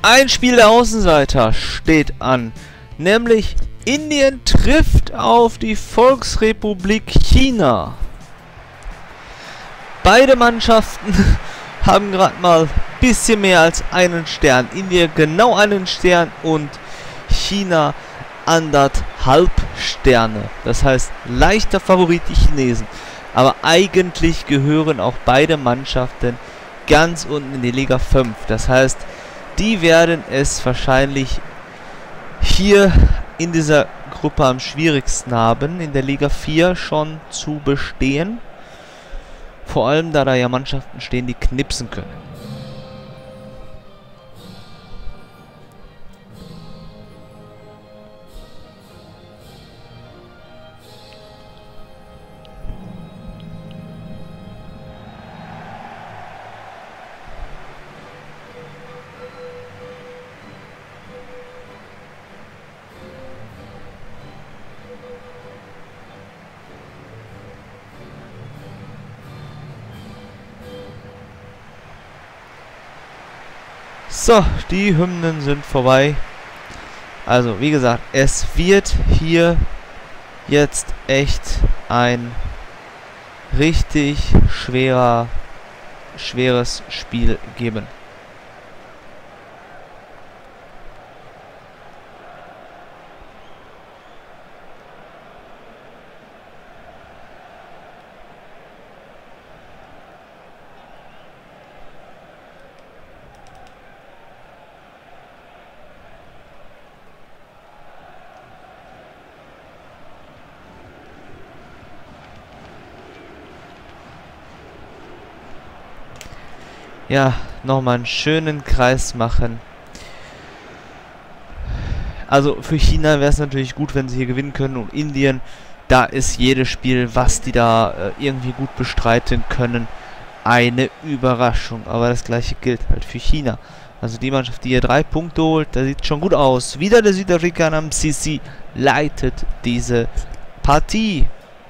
Ein Spiel der Außenseiter steht an, nämlich Indien trifft auf die Volksrepublik China. Beide Mannschaften haben gerade mal ein bisschen mehr als einen Stern. Indien genau einen Stern und China 1,5 Sterne. Das heißt, leichter Favorit die Chinesen. Aber eigentlich gehören auch beide Mannschaften ganz unten in die Liga 5. Das heißt, die werden es wahrscheinlich hier in dieser Gruppe am schwierigsten haben, in der Liga 4 schon zu bestehen. Vor allem, da ja Mannschaften stehen, die knipsen können. So, die Hymnen sind vorbei. Also, wie gesagt, es wird hier jetzt echt ein richtig schweres Spiel geben. Ja, nochmal einen schönen Kreis machen. Also für China wäre es natürlich gut, wenn sie hier gewinnen können. Und Indien, da ist jedes Spiel, was die da irgendwie gut bestreiten können, eine Überraschung. Aber das gleiche gilt halt für China. Also die Mannschaft, die hier 3 Punkte holt, da sieht schon gut aus. Wieder der Südafrikaner Msisi leitet diese Partie.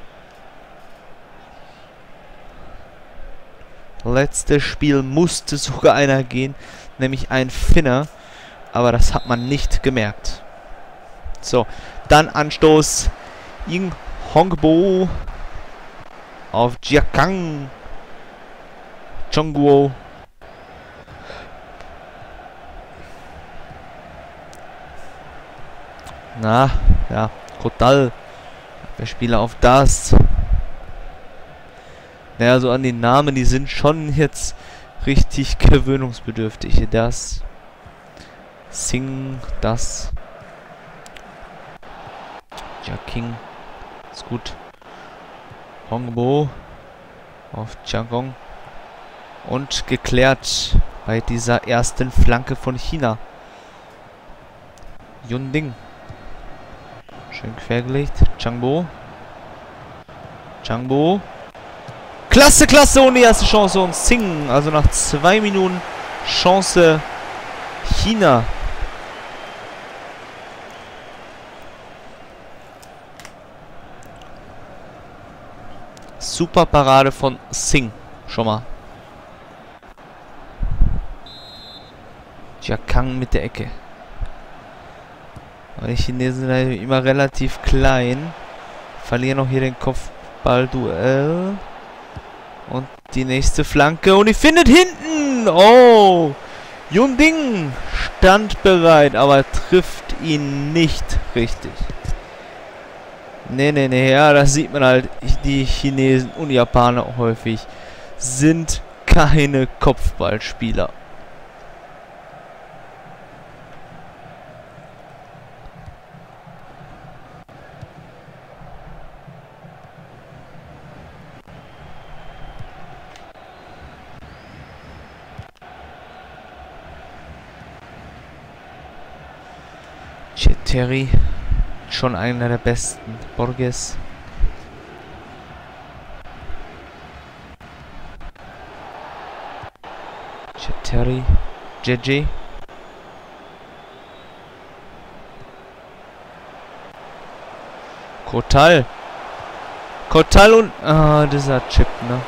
Letztes Spiel musste sogar einer gehen, nämlich ein Finner, aber das hat man nicht gemerkt. So, dann Anstoß. Ying Hongbo auf Jiakang. Chongguo. Na, ja, Kotal. Der Spieler auf das. Naja, so an den Namen, die sind schon jetzt richtig gewöhnungsbedürftig. Das. Sing, das. Ja, King. Ist gut. Hongbo auf Jiangong. Und geklärt bei dieser ersten Flanke von China. Yunding. Schön quergelegt. Changbo. Changbo. Klasse, klasse, und die erste Chance und Sing. Also nach 2 Minuten Chance China. Super Parade von Sing. Schon mal. Jiakang mit der Ecke. Aber die Chinesen sind immer relativ klein. Verlieren auch hier den Kopfballduell. Und die nächste Flanke. Und die findet hinten. Oh. Yunding stand bereit, aber trifft ihn nicht richtig. Nee. Ja, das sieht man halt. Die Chinesen und Japaner häufig sind keine Kopfballspieler. Terry, schon einer der besten. Borges. Terry. JJ. Kotal. Kotal und... Ah, dieser Chip, ne?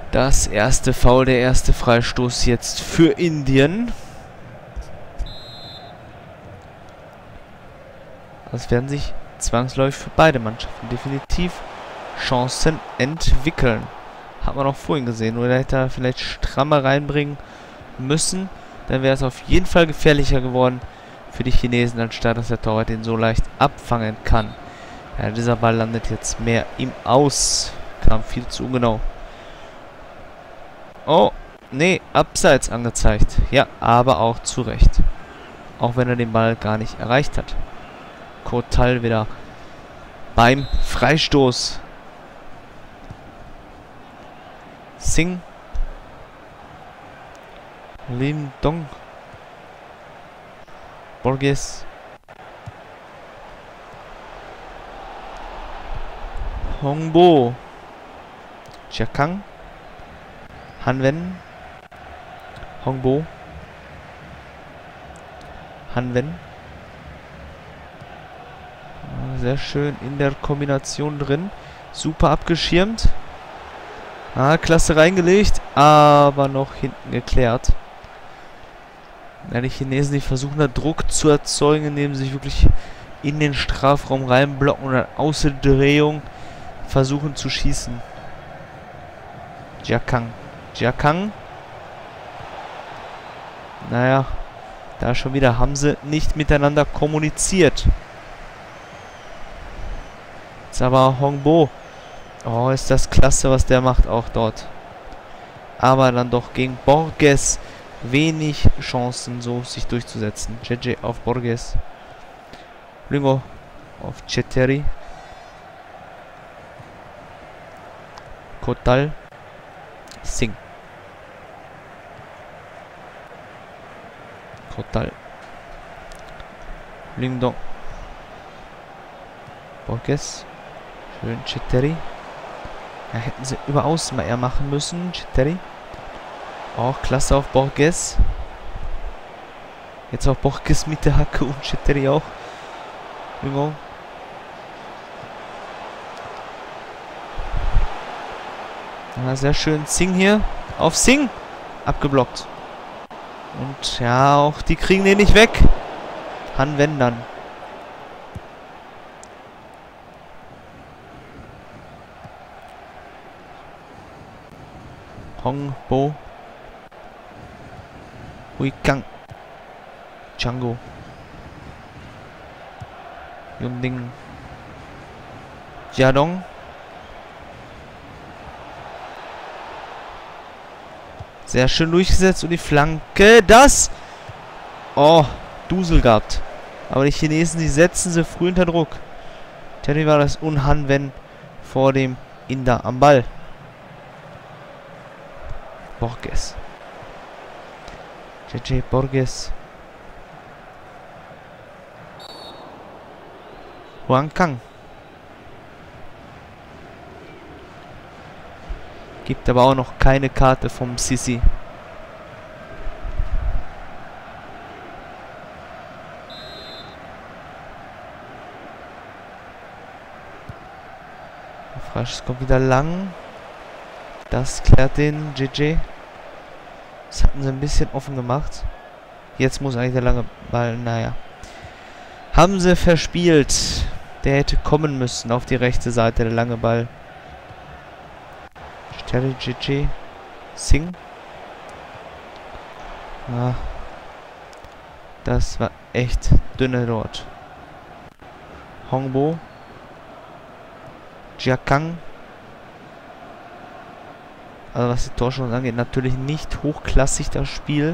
Das erste Foul, der erste Freistoß jetzt für Indien. Es werden sich zwangsläufig für beide Mannschaften definitiv Chancen entwickeln. Hat man auch vorhin gesehen. Oder hätte er vielleicht strammer reinbringen müssen. Dann wäre es auf jeden Fall gefährlicher geworden für die Chinesen, anstatt dass der Torwart den so leicht abfangen kann. Ja, dieser Ball landet jetzt mehr im Aus. Kam viel zu ungenau. Oh, nee, abseits angezeigt. Ja, aber auch zu Recht. Auch wenn er den Ball gar nicht erreicht hat. Kotal wieder beim Freistoß. Singh. Lim Dong. Borges. Hongbo. Chiakang. Hanwen. Hongbo. Hanwen. Sehr schön in der Kombination drin. Super abgeschirmt. Klasse reingelegt, aber noch hinten geklärt. Ja, die Chinesen, die versuchen da Druck zu erzeugen, indem sie sich wirklich in den Strafraum reinblocken und an Außendrehung versuchen zu schießen. Chiakang. Chiakang. Naja, da schon wieder haben sie nicht miteinander kommuniziert. Jetzt aber Hongbo. Oh, ist das klasse, was der macht, auch dort. Aber dann doch gegen Borges wenig Chancen, so sich durchzusetzen. JJ auf Borges. Lingo auf Cheteri. Kotal. Singh. Kotal. Lingdong. Borges. Schön Cheteri. Ja, hätten sie über Außen mal eher machen müssen. Cheteri. Auch klasse auf Borges. Jetzt auch Borges mit der Hacke und Cheteri auch. Lingo. Ja, sehr schön. Singh hier. Auf Singh. Abgeblockt. Und ja, auch die kriegen den nicht weg. Hanwen dann. Hongbo. Huikang. Chango. Yunding. Jiadong. Sehr schön durchgesetzt und die Flanke. Das! Oh, Dusel gehabt. Aber die Chinesen, die setzen sie früh unter Druck. Terry war das Hanwen vor dem Inder am Ball. Borges. JJ Borges. Huang Kang. Gibt aber auch noch keine Karte vom Sisi. Der Freistoß kommt wieder lang. Das klärt den JJ. Das hatten sie ein bisschen offen gemacht. Jetzt muss eigentlich der lange Ball, naja. Haben sie verspielt. Der hätte kommen müssen auf die rechte Seite, der lange Ball. Stelle JJ. Singh. Ah, das war echt dünne dort. Hongbo. Chiakang. Also was die Torchancen angeht, natürlich nicht hochklassig das Spiel.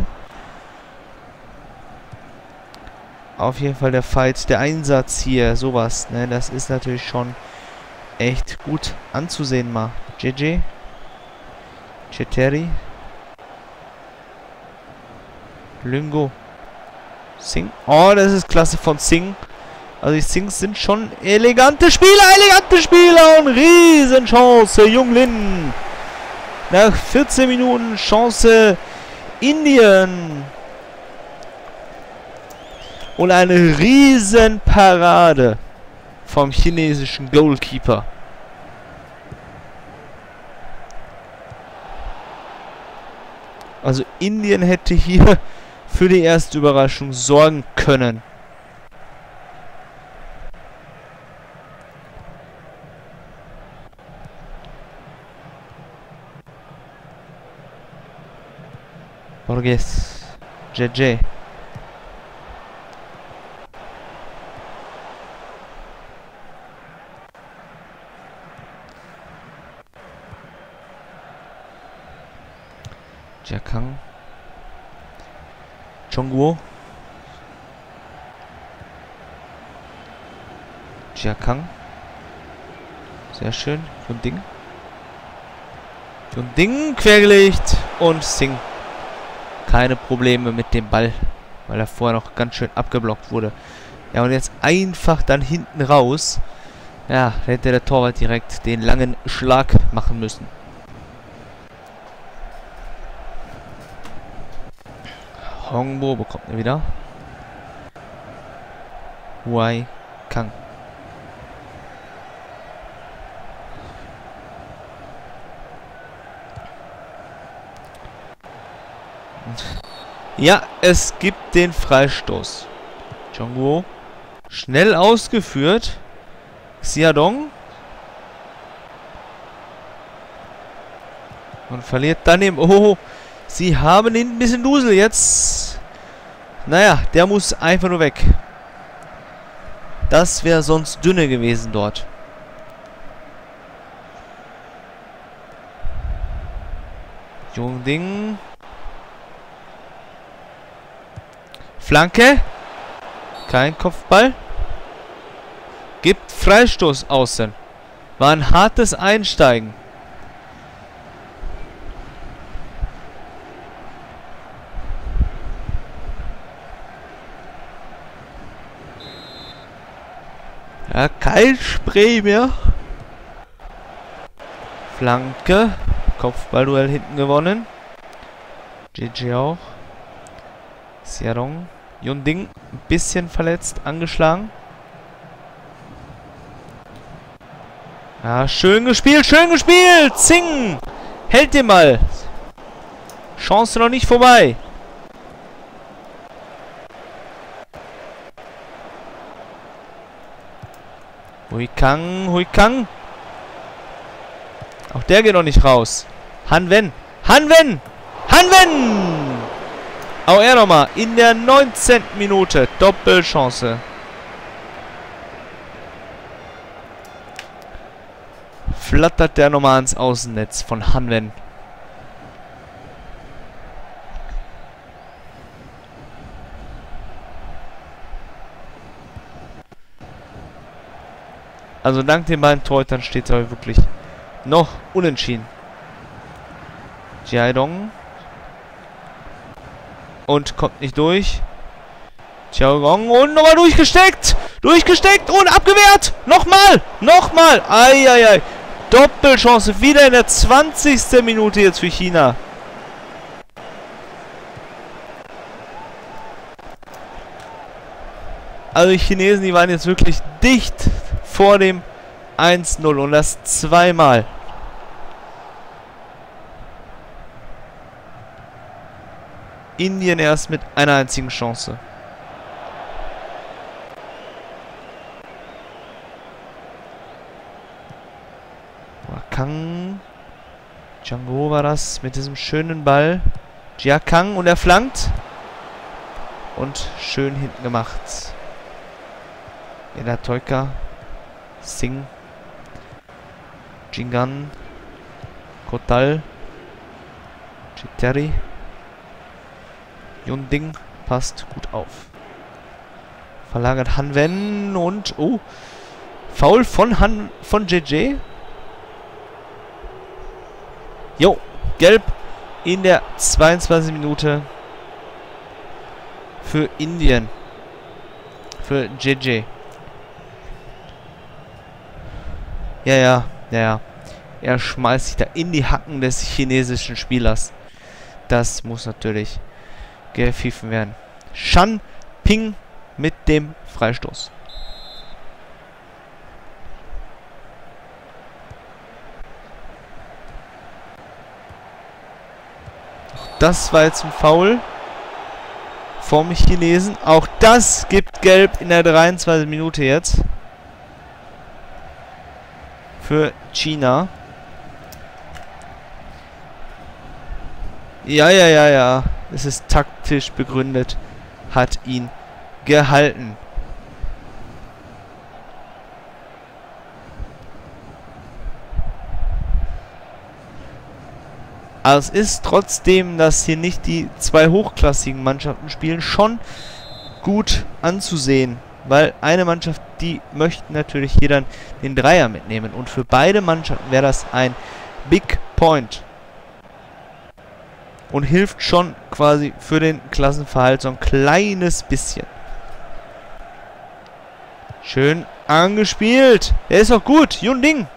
Auf jeden Fall der Fight, der Einsatz hier, sowas, ne, das ist natürlich schon echt gut anzusehen mal. JJ. Cheteri. Lingo. Singh. Oh, das ist klasse von Singh. Also die Singhs sind schon elegante Spieler und Riesenchance, Junglin. Nach 14 Minuten Chance Indien. Und eine Riesenparade vom chinesischen Goalkeeper. Also Indien hätte hier für die erste Überraschung sorgen können. Borges. JJ. Jiakang. Chongguo. Jiakang. Sehr schön. Yunding. Yunding quergelegt. Und Singh. Keine Probleme mit dem Ball. Weil er vorher noch ganz schön abgeblockt wurde. Ja, und jetzt einfach dann hinten raus. Ja, da hätte der Torwart direkt den langen Schlag machen müssen. Hongbo bekommt er wieder. Huai Kang. Ja, es gibt den Freistoß. Chongguo. Schnell ausgeführt. Xiadong. Und verliert dann eben... Oh, sie haben ihn ein bisschen Dusel jetzt. Naja, der muss einfach nur weg. Das wäre sonst dünne gewesen dort. Yunding. Flanke. Kein Kopfball. Gibt Freistoß außen. War ein hartes Einsteigen. Ja, kein Spray mehr. Flanke. Kopfballduell hinten gewonnen. GG auch. Xiadong. Yunding ein bisschen verletzt, angeschlagen. Ja, schön gespielt, schön gespielt! Singh! Hält den Ball! Chance noch nicht vorbei. Hui Kang, Hui Kang! Auch der geht noch nicht raus. Han Wen! Han Wen! Han Wen! Auch er nochmal in der 19. Minute. Doppelchance. Flattert der nochmal ans Außennetz von Han Wen. Also dank den beiden Torhütern steht es aber wirklich noch unentschieden. Jiaidong. Und kommt nicht durch. Xiaodong und nochmal durchgesteckt. Durchgesteckt und abgewehrt. Nochmal. Nochmal. Eieiei. Doppelchance. Wieder in der 20. Minute jetzt für China. Also die Chinesen, die waren jetzt wirklich dicht vor dem 1-0. Und das zweimal. Indien erst mit einer einzigen Chance. Kang. Chongguo war das mit diesem schönen Ball. Jiakang und er flankt. Und schön hinten gemacht. Eda Toika. Singh. Jingan. Kotal. Chiteri. Yunding passt gut auf. Verlagert Han Wen und... Oh. Foul von JJ. Jo. Gelb in der 22. Minute. Für Indien. Für JJ. Ja. Er schmeißt sich da in die Hacken des chinesischen Spielers. Das muss natürlich gepfiffen werden. Shan Ping mit dem Freistoß. Das war jetzt ein Foul vom Chinesen. Auch das gibt Gelb in der 23. Minute jetzt. Für China. Ja. Es ist taktisch begründet. Hat ihn gehalten. Aber es ist trotzdem, dass hier nicht die zwei hochklassigen Mannschaften spielen, schon gut anzusehen. Weil eine Mannschaft, die möchte natürlich hier dann den Dreier mitnehmen. Und für beide Mannschaften wäre das ein Big Point. Und hilft schon quasi für den Klassenverhalt so ein kleines bisschen. Schön angespielt. Der ist auch gut. Yunding.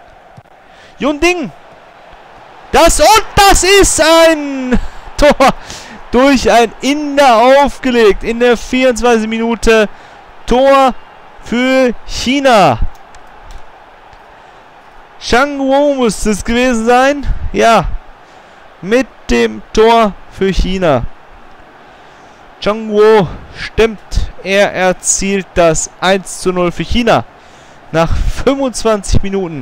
Das ist ein Tor durch ein Inder aufgelegt. In der 24. Minute Tor für China. Zhang Guo muss es gewesen sein. Ja, mit dem Tor für China. Zhang Guo stimmt. Er erzielt das 1:0 für China. Nach 25 Minuten.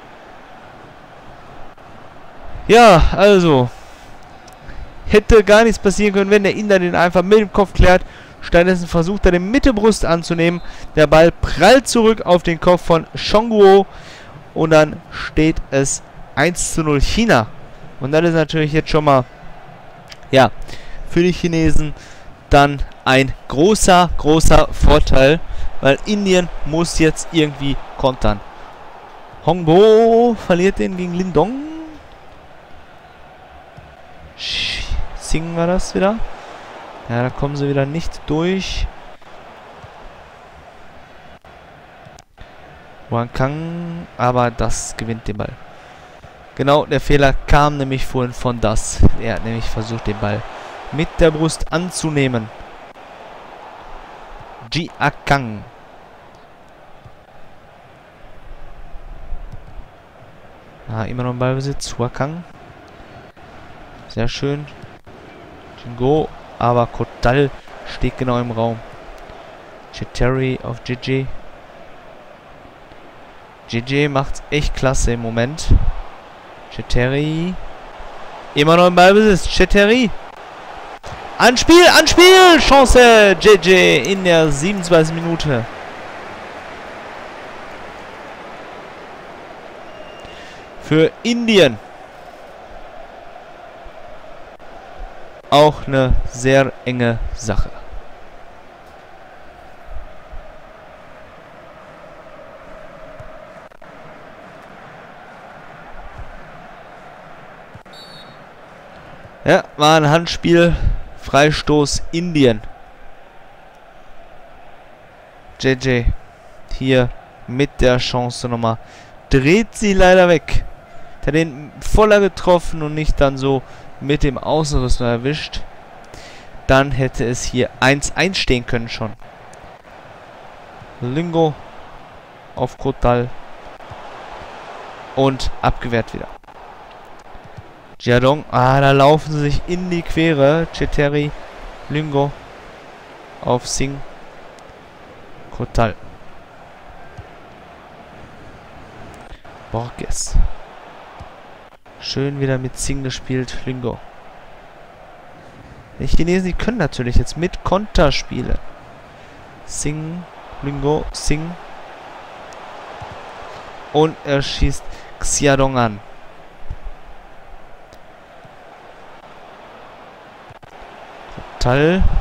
Ja, also. Hätte gar nichts passieren können, wenn der Inder den einfach mit dem Kopf klärt. Stattdessen versucht er den Mittelbrust anzunehmen. Der Ball prallt zurück auf den Kopf von Zhang Guo. Und dann steht es 1:0 China. Und das ist natürlich jetzt schon mal, ja, für die Chinesen dann ein großer Vorteil. Weil Indien muss jetzt irgendwie kontern. Hongbo verliert den gegen Lindong. Singen wir das wieder? Ja, da kommen sie wieder nicht durch. Wang Kang, aber das gewinnt den Ball. Genau, der Fehler kam nämlich vorhin von das. Er hat nämlich versucht, den Ball mit der Brust anzunehmen. Jia Kang. Ah, immer noch im Ballbesitz. Hua Kang. Sehr schön. Jingo, aber Kotal steht genau im Raum. Cheteri auf Gigi. Gigi macht's echt klasse im Moment. Cheteri. Immer noch im Ballbesitz. Cheteri. Anspiel! Chance! Gigi in der 27. Minute. Für Indien. Auch eine sehr enge Sache. Ja, war ein Handspiel. Freistoß Indien. JJ hier mit der Chance nochmal. Dreht sie leider weg. Der den voller getroffen und nicht dann so mit dem Außenriss noch erwischt. Dann hätte es hier 1:1 stehen können schon. Lingo auf Kotal. Und abgewehrt wieder. Jiadong. Ah, da laufen sie sich in die Quere. Cheteri. Lingo. Auf Singh. Kotal. Borges. Schön wieder mit Singh gespielt. Lingo. Die Chinesen, die können natürlich jetzt mit Konter spielen. Singh. Lingo. Singh. Und er schießt Xiadong an. Kotal.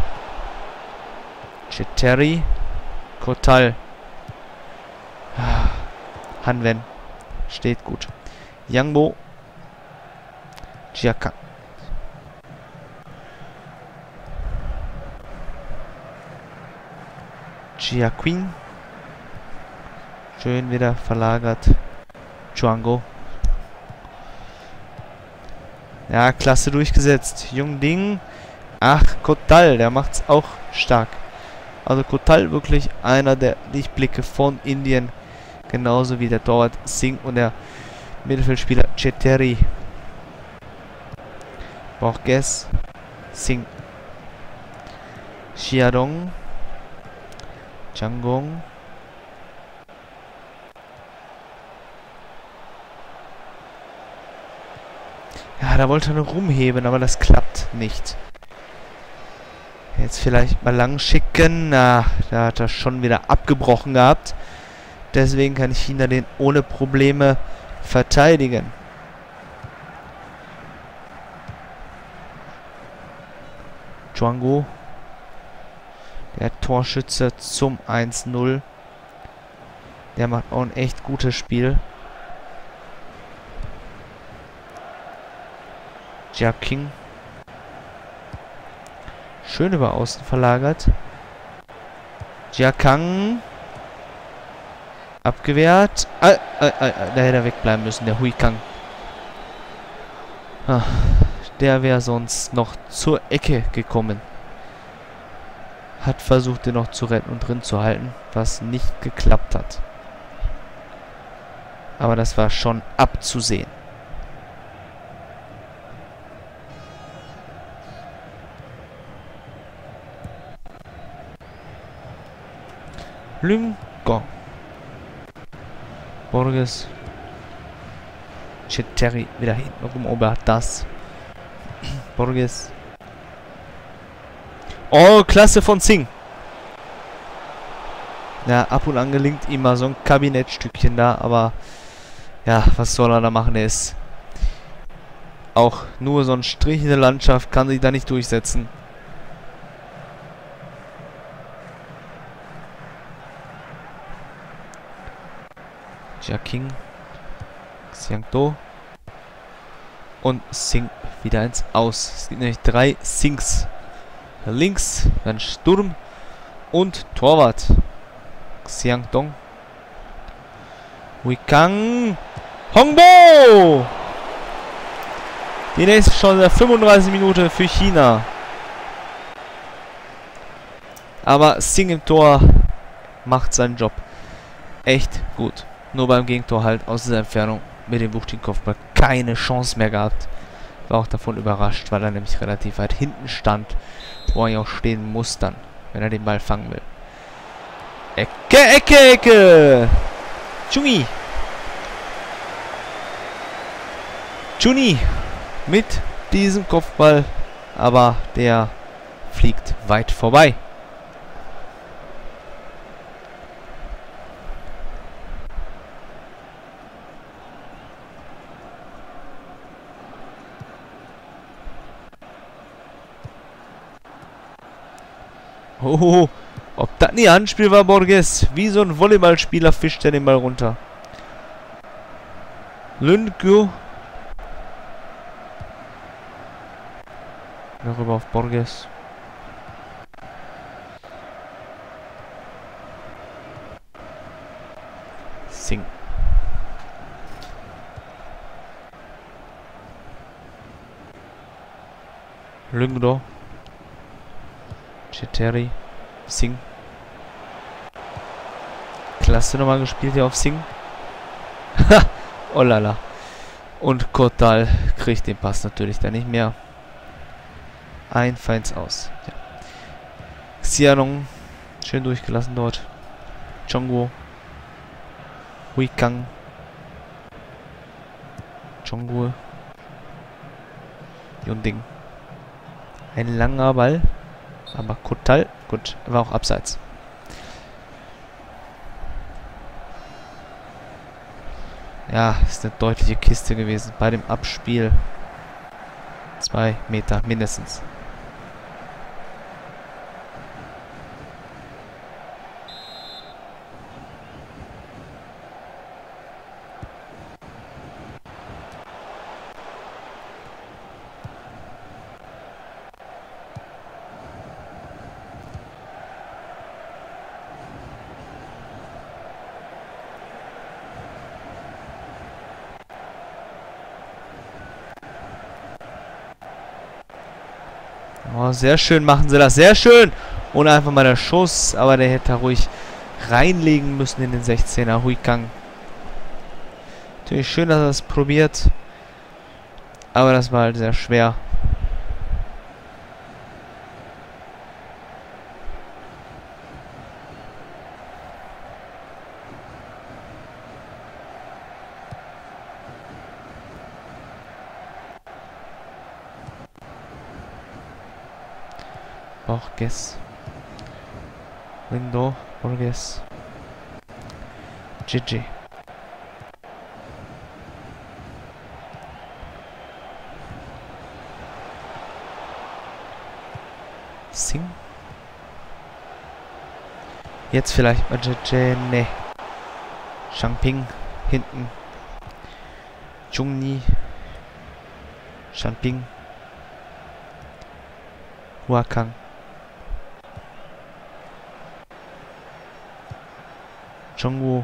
Cheteri. Kotal. Hanwen. Steht gut. Yangbo. Jiaka. Jiaquin. Schön wieder verlagert. Chuango. Ja, klasse durchgesetzt. Yungding. Ach, Kotal, der macht's auch stark. Also Kotal wirklich einer der Lichtblicke von Indien. Genauso wie der Torwart Singh und der Mittelfeldspieler Cheteri. Borges. Singh. Xiaodong. Zhang Gong. Ja, da wollte er nur rumheben, aber das klappt nicht. Jetzt vielleicht mal lang schicken. Na, da hat er schon wieder abgebrochen gehabt. Deswegen kann China den ohne Probleme verteidigen. Zhuangguo. Der Torschütze zum 1-0. Der macht auch ein echt gutes Spiel. Jia King. Schön über außen verlagert. Jia Kang. Abgewehrt. Da hätte er wegbleiben müssen, der Hui Kang. Ah, der wäre sonst noch zur Ecke gekommen. Hat versucht, den noch zu retten und drin zu halten, was nicht geklappt hat. Aber das war schon abzusehen. Lün Gong. Borges. Cheteri wieder hinten rum, das. Borges. Oh, klasse von Singh. Ja, ab und an gelingt ihm mal so ein Kabinettstückchen da, aber ja, was soll er da machen? Er ist auch nur so ein Strich in der Landschaft, kann sich da nicht durchsetzen. Jia King. Xiang Do. Und Singh wieder ins Aus. Es gibt nämlich 3 Singhs. Links, dann Sturm und Torwart. Xiang Dong. Hui Kang. Hongbo! Die nächste Chance der 35 Minuten für China. Aber Singh im Tor macht seinen Job echt gut. Nur beim Gegentor halt aus dieser Entfernung mit dem wuchtigen Kopfball keine Chance mehr gehabt. War auch davon überrascht, weil er nämlich relativ weit hinten stand, wo er ja auch stehen muss dann, wenn er den Ball fangen will. Ecke, Ecke, Ecke! Chungi! Chuni mit diesem Kopfball, aber der fliegt weit vorbei. Oh, ob das nie Handspiel war, Borges. Wie so ein Volleyballspieler fischt er den Ball runter. Lündgü. Rüber auf Borges. Singh. Lüngdo. Cheteri. Singh. Klasse nochmal gespielt hier auf Singh. Ha! Oh lala. Und Kotal kriegt den Pass natürlich dann nicht mehr. Ein Feins aus. Ja. Xiaodong. Schön durchgelassen dort. Zhongguo. Hui Kang. Zhongguo. Yunding. Ein langer Ball. Aber Kotal. Gut, war auch abseits. Ja, ist eine deutliche Kiste gewesen bei dem Abspiel. 2 Meter mindestens. Oh, sehr schön machen sie das. Sehr schön. Und einfach mal der Schuss. Aber der hätte ruhig reinlegen müssen in den 16er. Hui Kang. Natürlich schön, dass er es probiert. Aber das war halt sehr schwer. Borges. Lindo. Borges. GG. Sing. Jetzt vielleicht mal JJ. Ne. Shangping. Hinten. Jungni. Shangping. Huakang. Zhongwu.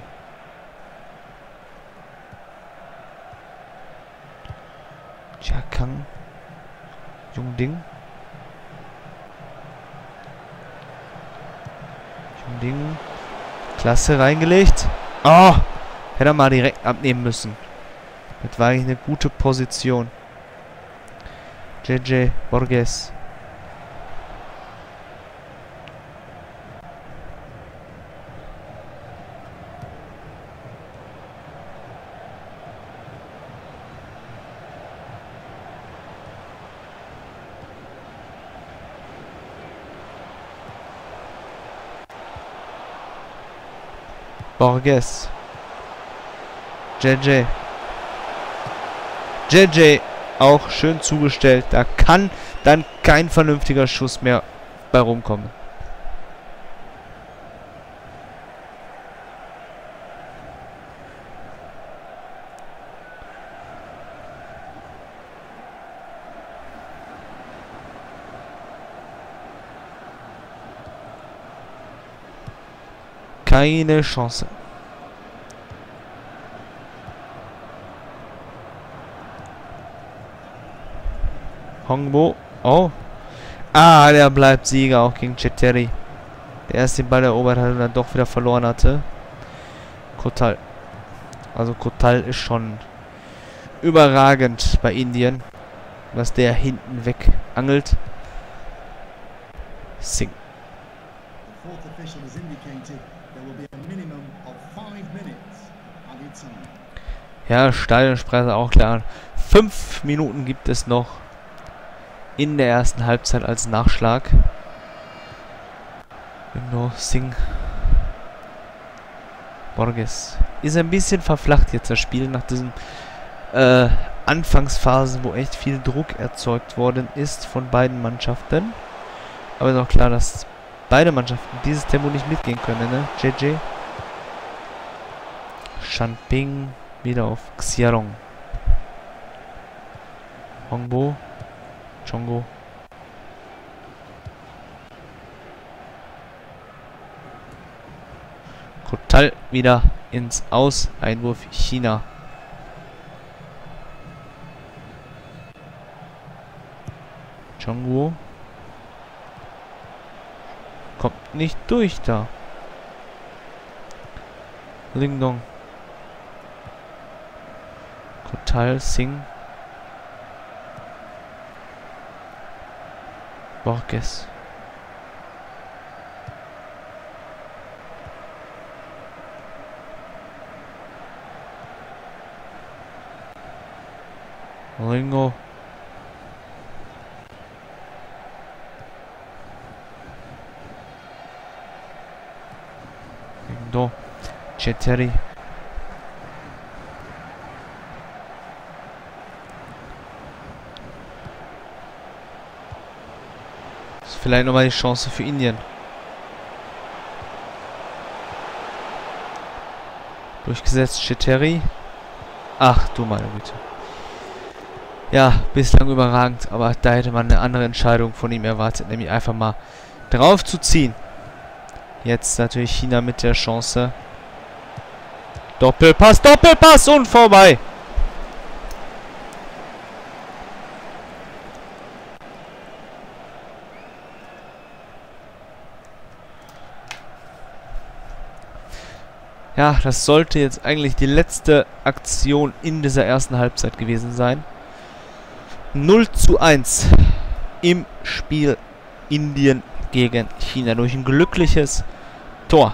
Jiakang. Jungding. Jungding. Klasse reingelegt. Oh! Hätte er mal direkt abnehmen müssen. Das war eigentlich eine gute Position. JJ Borges. Borges. JJ. JJ auch schön zugestellt. Da kann dann kein vernünftiger Schuss mehr bei rumkommen. Keine Chance. Hongbo. Oh. Ah, der bleibt Sieger auch gegen Cheteri. Der erst den Ball erobert hat und dann doch wieder verloren hatte. Kotal. Also Kotal ist schon überragend bei Indien. Was der hinten weg angelt. Sing. Ja, Stadionspreise auch klar. 5 Minuten gibt es noch in der ersten Halbzeit als Nachschlag. Genau, Sing. Borges. Ist ein bisschen verflacht jetzt das Spiel nach diesen Anfangsphasen, wo echt viel Druck erzeugt worden ist von beiden Mannschaften. Aber ist auch klar, dass beide Mannschaften dieses Tempo nicht mitgehen können, ne? JJ. Shangping wieder auf Xiarong. Hongbo. Chongo. Kotal wieder ins Aus. Einwurf China. Chongguo. Kommt nicht durch da. Lingdong. Kotal, Sing. Borges. Ringo. Ringo. Cheteri. Vielleicht nochmal die Chance für Indien. Durchgesetzt Cheteri. Ach du meine Güte. Ja, bislang überragend, aber da hätte man eine andere Entscheidung von ihm erwartet, nämlich einfach mal drauf zu ziehen. Jetzt natürlich China mit der Chance. Doppelpass, Doppelpass und vorbei. Ja, das sollte jetzt eigentlich die letzte Aktion in dieser ersten Halbzeit gewesen sein. 0:1 im Spiel Indien gegen China durch ein glückliches Tor.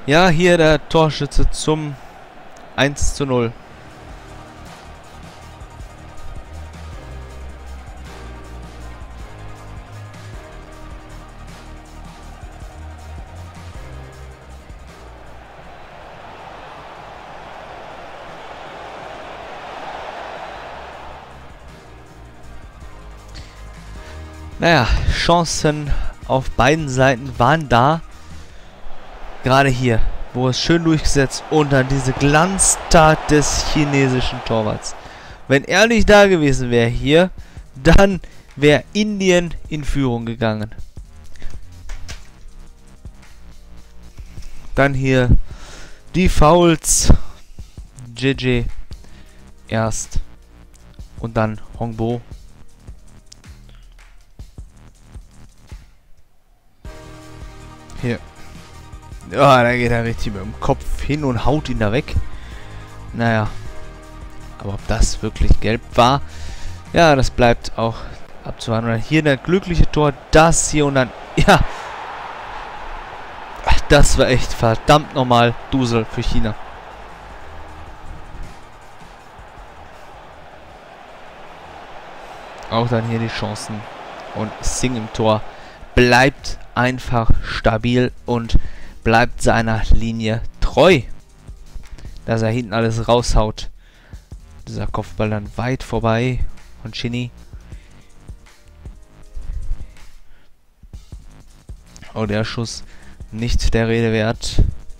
Ja, hier der Torschütze zum 1:0. Naja, Chancen auf beiden Seiten waren da. Gerade hier, wo es schön durchgesetzt und dann diese Glanztat des chinesischen Torwarts. Wenn er nicht da gewesen wäre hier, dann wäre Indien in Führung gegangen. Dann hier die Fouls. JJ erst und dann Hongbo. Hier. Ja, da geht er richtig mit dem Kopf hin und haut ihn da weg. Naja. Aber ob das wirklich gelb war, ja, das bleibt auch abzuwarten. Und hier ein glückliches Tor, das hier und dann, ja. Das war echt verdammt nochmal Dusel für China. Auch dann hier die Chancen. Und Singh im Tor bleibt einfach stabil und bleibt seiner Linie treu. Dass er hinten alles raushaut. Dieser Kopfball dann weit vorbei von Chini. Oh, der Schuss nicht der Rede wert.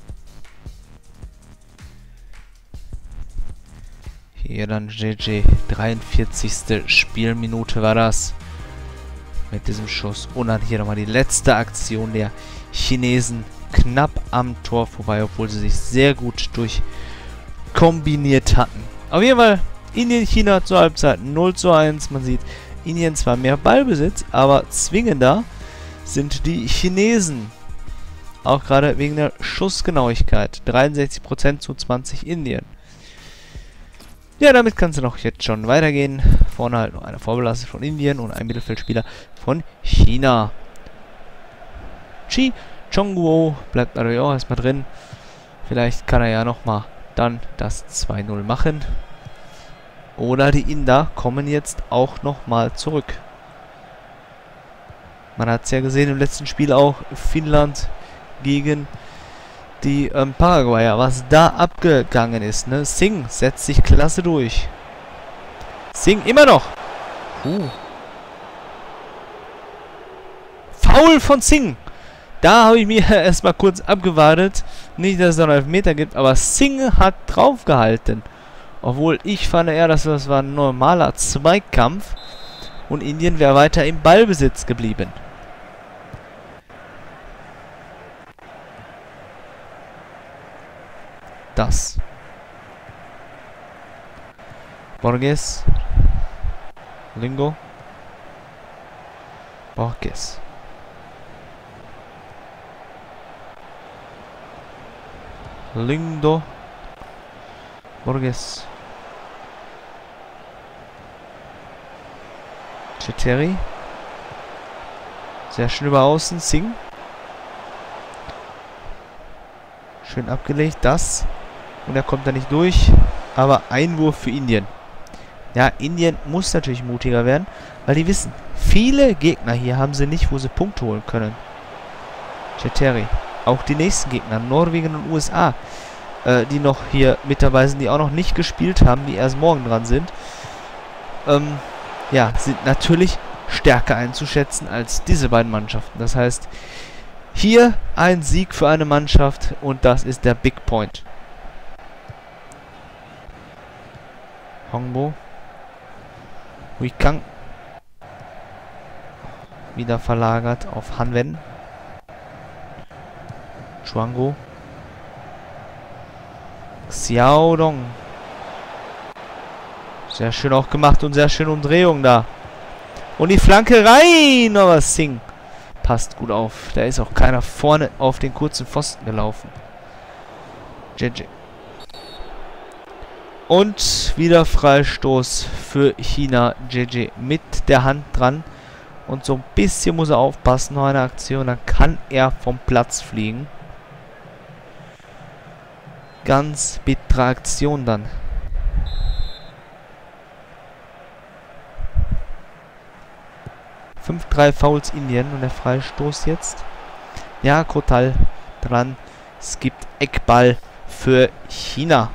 Hier dann JJ, 43. Spielminute war das. Mit diesem Schuss. Und dann hier nochmal die letzte Aktion der Chinesen. Knapp am Tor vorbei, obwohl sie sich sehr gut durchkombiniert hatten. Auf jeden Fall Indien, China zur Halbzeit 0:1. Man sieht, Indien zwar mehr Ballbesitz, aber zwingender sind die Chinesen. Auch gerade wegen der Schussgenauigkeit. 63% zu 20 Indien. Ja, damit kann es noch jetzt schon weitergehen. Vorne halt noch eine Vorbelastung von Indien und ein Mittelfeldspieler von China. Chi Chongguo bleibt natürlich auch erstmal drin. Vielleicht kann er ja nochmal dann das 2:0 machen. Oder die Inder kommen jetzt auch nochmal zurück. Man hat es ja gesehen im letzten Spiel auch. Finnland gegen die Paraguayer, was da abgegangen ist. Ne? Singh setzt sich klasse durch. Singh immer noch. Foul von Singh. Da habe ich mir erstmal kurz abgewartet. Nicht, dass es noch einen Elfmeter gibt, aber Singh hat draufgehalten. Obwohl ich fand eher, dass das war ein normaler Zweikampf. Und Indien wäre weiter im Ballbesitz geblieben. Das. Borges. Lingo. Borges. Lindo. Borges. Cheteri. Sehr schön über außen. Singh. Schön abgelegt. Das. Und er kommt da nicht durch. Aber Einwurf für Indien. Ja, Indien muss natürlich mutiger werden. Weil die wissen, viele Gegner hier haben sie nicht, wo sie Punkte holen können. Cheteri. Auch die nächsten Gegner, Norwegen und USA, die noch hier mit dabei sind, die auch noch nicht gespielt haben, die erst morgen dran sind, ja, sind natürlich stärker einzuschätzen als diese beiden Mannschaften. Das heißt, hier ein Sieg für eine Mannschaft und das ist der Big Point. Hongbo. Huikang. Wieder verlagert auf Hanwen. Chuango. Xiaodong. Sehr schön auch gemacht und sehr schön Umdrehung da. Und die Flanke rein, aber Singh passt gut auf. Da ist auch keiner vorne auf den kurzen Pfosten gelaufen. JJ. Und wieder Freistoß für China. JJ mit der Hand dran. Und so ein bisschen muss er aufpassen. Noch eine Aktion, dann kann er vom Platz fliegen. ganz bittere Aktion dann. Fünf, 3 Fouls Indien und der Freistoß jetzt. Ja, Kotal dran. Es gibt Eckball für China.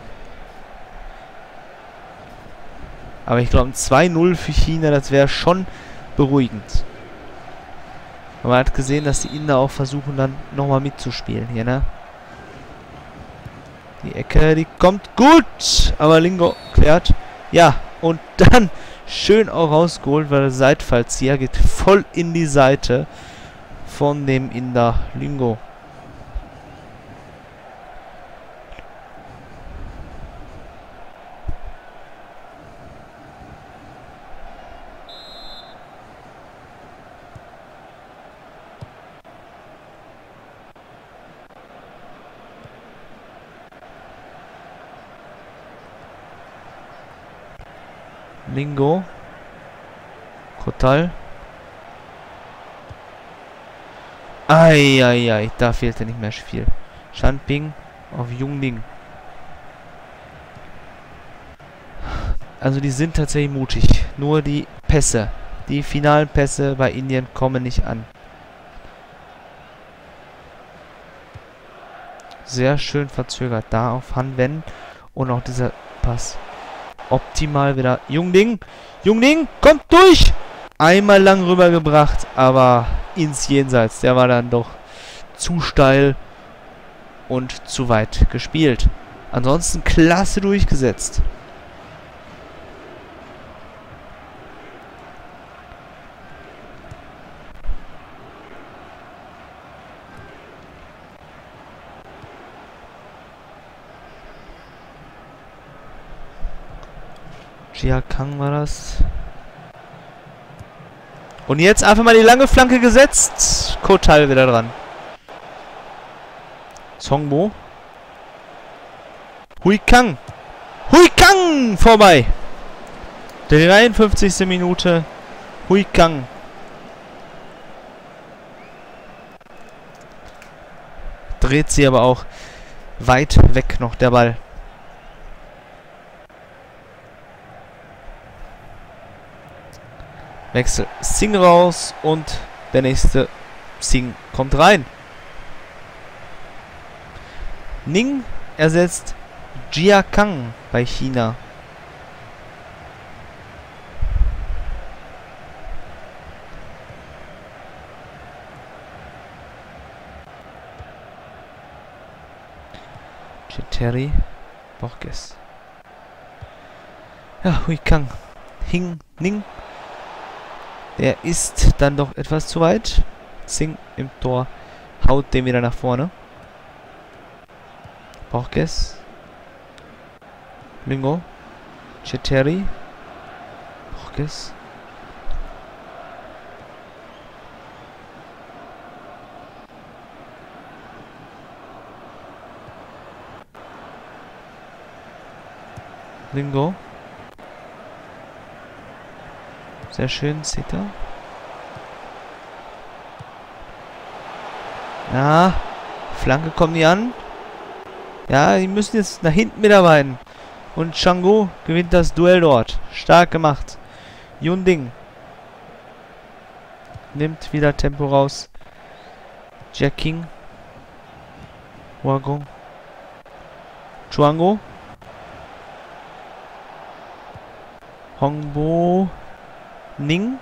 Aber ich glaube, ein 2-0 für China, das wäre schon beruhigend. Aber man hat gesehen, dass die Inder auch versuchen, dann nochmal mitzuspielen hier, ne? Die Ecke, die kommt gut. Aber Lingo klärt. Ja, und dann schön auch rausgeholt, weil der Seitfallzieher geht voll in die Seite von dem Inder Lingo. Lingo. Kotal. Eieiei, da fehlte nicht mehr viel. Shanping auf Jungling. Also die sind tatsächlich mutig. Nur die Pässe, die finalen Pässe bei Indien kommen nicht an. Sehr schön verzögert. Da auf Han Wen. Und auch dieser Pass. Optimal wieder. Jungling. Jungling kommt durch. Einmal lang rübergebracht, aber ins Jenseits. Der war dann doch zu steil und zu weit gespielt. Ansonsten klasse durchgesetzt. Jia Kang war das. Und jetzt einfach mal die lange Flanke gesetzt. Kotal wieder dran. Songbo. Hui Kang. Hui Kang vorbei. 53. Minute. Hui Kang. Dreht sie aber auch weit weg noch der Ball. Wechsel Singh raus und der nächste Singh kommt rein. Ning ersetzt Jia Kang bei China. Cheteri Borges. Ja, Hui Kang. Hing Ning. Der ist dann doch etwas zu weit. Singh im Tor haut den wieder nach vorne. Borges. Lingo. Cheteri. Borges. Lingo. Sehr schön, Zeta. Ja, Flanke kommt nie an. Ja, die müssen jetzt nach hinten mitarbeiten. Und Changu gewinnt das Duell dort. Stark gemacht. Yunding nimmt wieder Tempo raus. Jacking. Wagong. Chuango. Hongbo. Ning.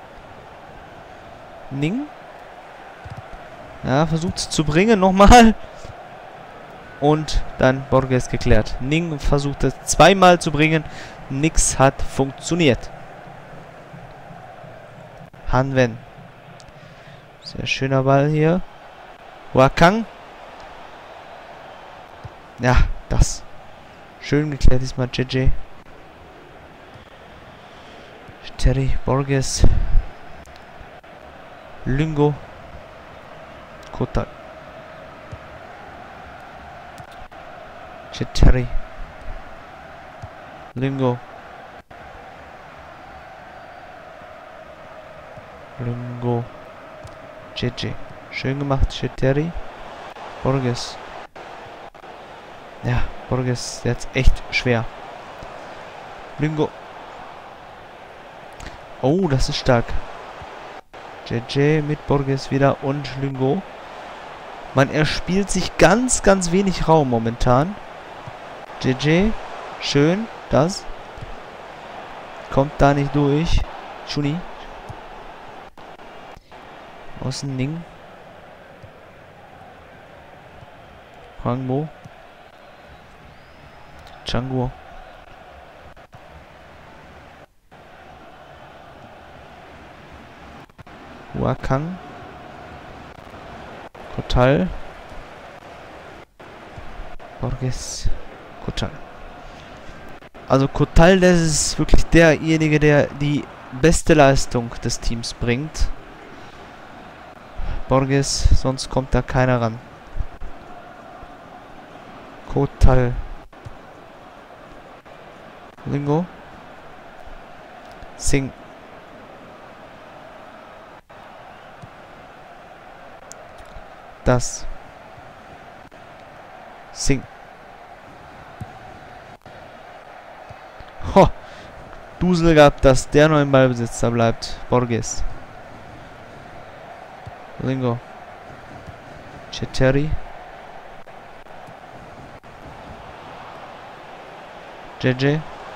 Ning. Ja, versucht es zu bringen. Nochmal. Und dann Borges geklärt. Ning versucht es zweimal zu bringen. Nix hat funktioniert. Han Wen. Sehr schöner Ball hier. Wakang. Ja, das. Schön geklärt diesmal JJ. Terry Borges. Lingo. Kotal. Cheteri. Lingo. Lingo. JJ. Schön gemacht, Cheteri. Borges. Ja, Borges jetzt echt schwer. Lingo. Oh, das ist stark. JJ mit Borges wieder und Lingo. Man erspielt sich ganz, ganz wenig Raum momentan. JJ, schön, das. Kommt da nicht durch. Chuni. Außen Ning. Hwangbo. Changuo. Huakang. Kotal. Borges. Kotal. Also Kotal, das ist wirklich derjenige, der die beste Leistung des Teams bringt. Borges, sonst kommt da keiner ran. Kotal. Lingo. Sing. Das. Sing. Ho! Dusel gehabt, dass der noch im Ballbesitz da bleibt. Borges. Lingo. Cheteri. JJ.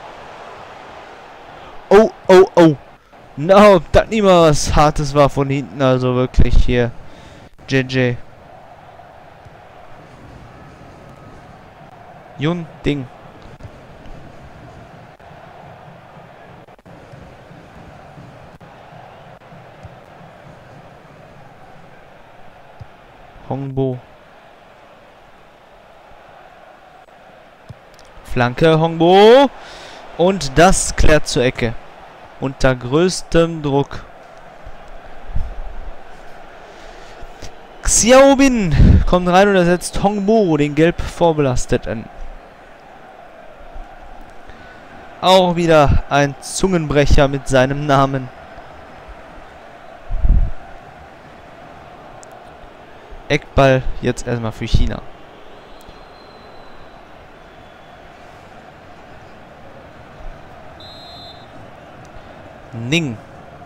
Oh, oh, oh. No, das nicht mal was Hartes war von hinten, also wirklich hier. JJ. Jun Ding. Hongbo. Flanke, Hongbo. Und das klärt zur Ecke. Unter größtem Druck. Xiaobin kommt rein und ersetzt Hongbo, den gelb vorbelasteten. Auch wieder ein Zungenbrecher mit seinem Namen. Eckball jetzt erstmal für China. Ning.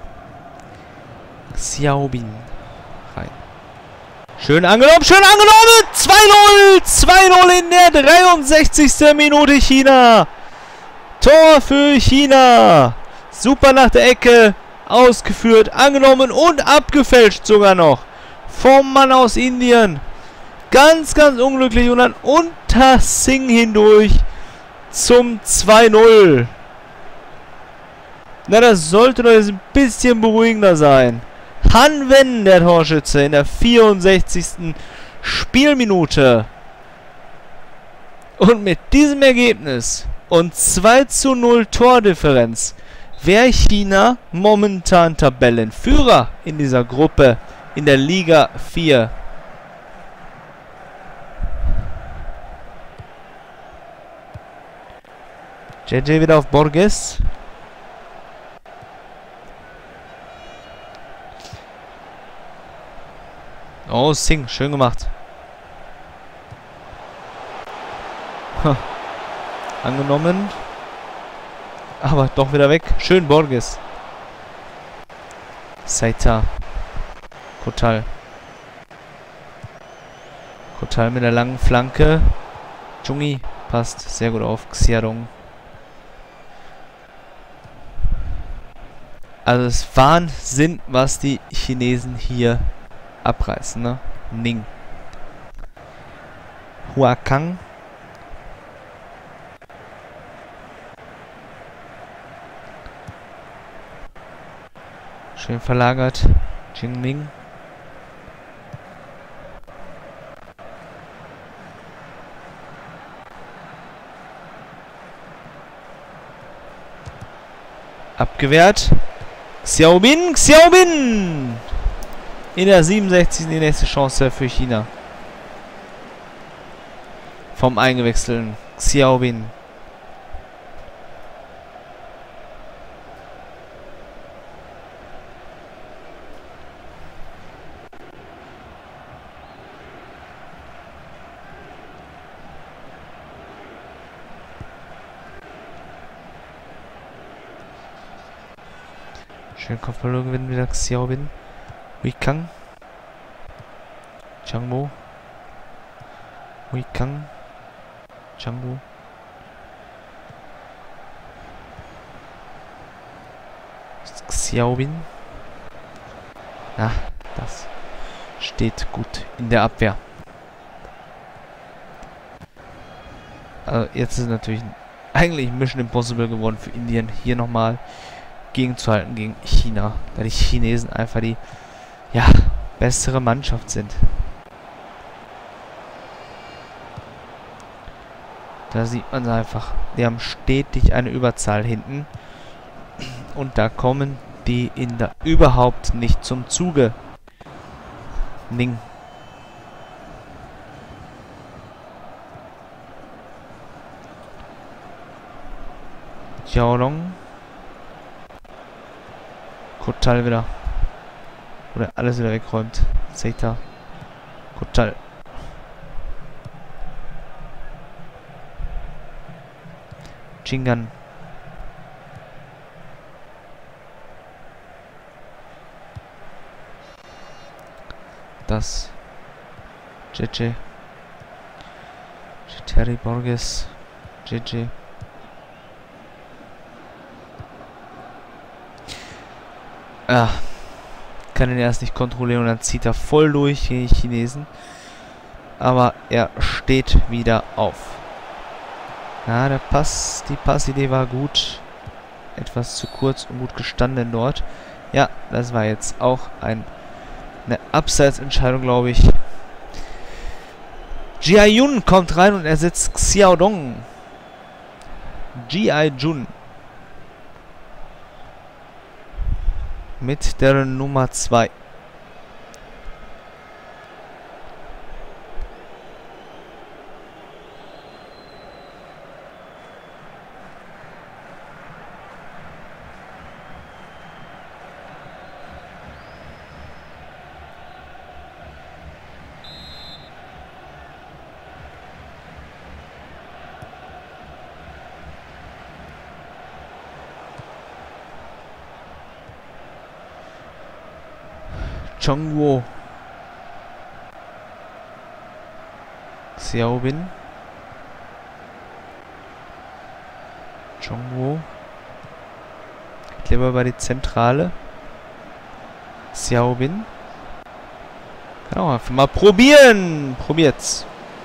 Xiaobin. Rein. Schön angenommen, schön angenommen! 2-0! 2-0 in der 63. Minute China. Tor für China. Super nach der Ecke. Ausgeführt, angenommen und abgefälscht sogar noch. Vom Mann aus Indien. Ganz, ganz unglücklich. Und dann unter Singh hindurch zum 2-0. Na, das sollte doch jetzt ein bisschen beruhigender sein. Han Wen, der Torschütze, in der 64. Spielminute. Und mit diesem Ergebnis und 2:0 Tordifferenz wäre China momentan Tabellenführer in dieser Gruppe in der Liga 4. JJ wieder auf Borges. Oh, Singh, schön gemacht. Angenommen. Aber doch wieder weg. Schön Borges. Saita. Kotal. Kotal mit der langen Flanke. Jungi passt sehr gut auf. Xiarong. Also es ist Wahnsinn, was die Chinesen hier abreißen, ne? Ning. Huakang. Schön verlagert. Jingming. Abgewehrt. Xiaobin, Xiaobin! In der 67. die nächste Chance für China. Vom eingewechselten Xiaobin. Schön Kopfball gewinnen wieder Xiaobin. Huikang. Changbo. Huikang. Changbo. Xiaobin. Na, das steht gut in der Abwehr. Also jetzt ist es natürlich eigentlich Mission Impossible geworden für Indien, hier nochmal gegenzuhalten gegen China. Da die Chinesen einfach die, ja, bessere Mannschaft sind. Da sieht man es einfach. Die haben stetig eine Überzahl hinten. Und da kommen die Inder überhaupt nicht zum Zuge. Ning. Xiaolong. Kotal wieder. Oder alles wieder wegräumt. Zeta. Kotal. Chingan. Das. JJ. Terry Borges. JJ. Ah. Kann ihn erst nicht kontrollieren und dann zieht er voll durch gegen die Chinesen. Aber er steht wieder auf. Ja, der Pass, die Passidee war gut. Etwas zu kurz und gut gestanden dort. Ja, das war jetzt auch eine Abseitsentscheidung, glaube ich. Ji Jun kommt rein und ersetzt Xiaodong. Ji Jun. Mit der Nummer 2. Chongwo. Xiaobin. Chongwo. Kleber über die Zentrale. Xiaobin. Genau, einfach mal probieren. Probiert's.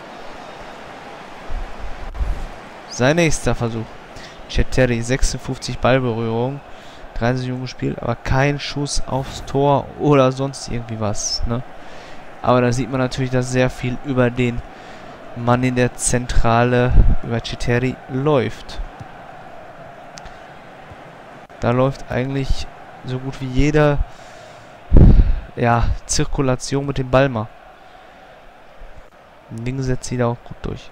Sein nächster Versuch. Cheteri, 56 Ballberührung. 30 Minuten gespielt, aber kein Schuss aufs Tor oder sonst irgendwie was, ne? Aber da sieht man natürlich, dass sehr viel über den Mann in der Zentrale, über Cheteri, läuft. Da läuft eigentlich so gut wie jede, ja, Zirkulation mit dem Ball mal. Links setzt sie da auch gut durch.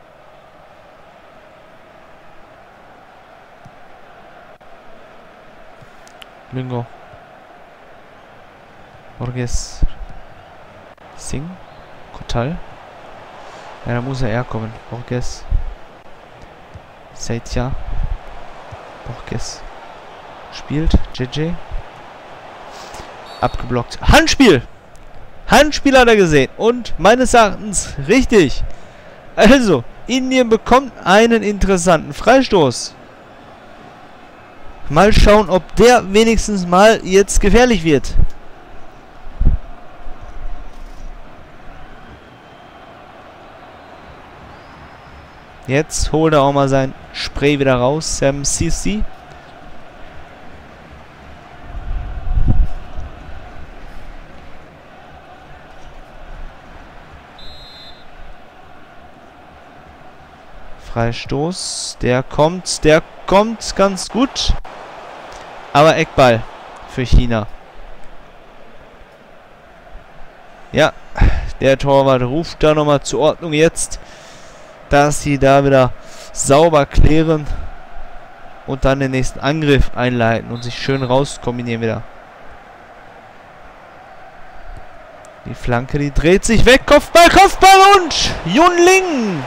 Lingo. Borges. Singh. Kotal. Ja, da muss er kommen. Borges. Seitja. Borges. Spielt. JJ. Abgeblockt. Handspiel! Handspiel hat er gesehen. Und meines Erachtens richtig. Also, Indien bekommt einen interessanten Freistoß. Mal schauen, ob der wenigstens mal jetzt gefährlich wird. Jetzt holt er auch mal sein Spray wieder raus. Sam Sisi. Freistoß. Der kommt ganz gut. Aber Eckball für China. Ja, der Torwart ruft da nochmal zur Ordnung jetzt, dass sie da wieder sauber klären und dann den nächsten Angriff einleiten und sich schön rauskombinieren wieder. Die Flanke, die dreht sich weg. Kopfball, Kopfball und Junling!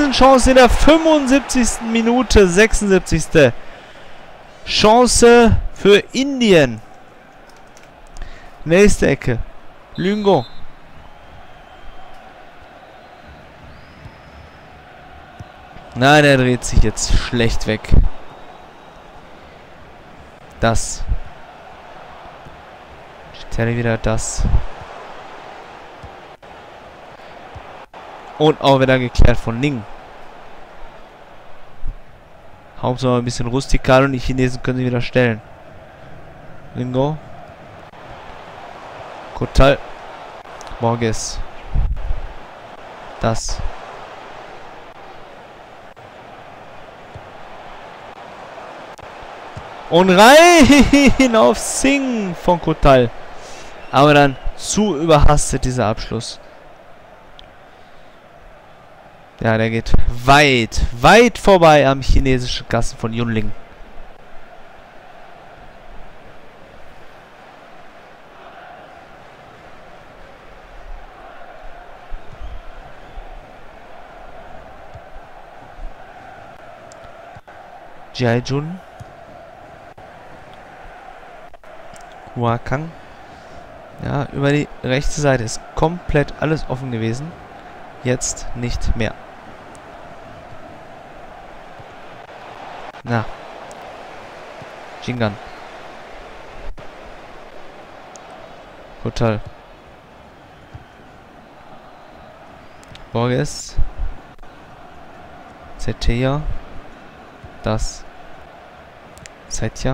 Riesenchance in der 75. Minute, 76. Chance für Indien. Nächste Ecke. Lyngo. Na, der dreht sich jetzt schlecht weg. Das. Stelle wieder das. Und auch wieder geklärt von Ning. Hauptsache ein bisschen rustikal und die Chinesen können sie wieder stellen. Lingo. Kotal. Borges. Das. Und rein auf Singh von Kotal. Aber dann zu überhastet dieser Abschluss. Ja, der geht weit, weit vorbei am chinesischen Kasten von Yunling. Jiaijun. Huakang. Ja, über die rechte Seite ist komplett alles offen gewesen. Jetzt nicht mehr. Na. Jingan. Hotel. Borges. Zetia. Das. Zetia.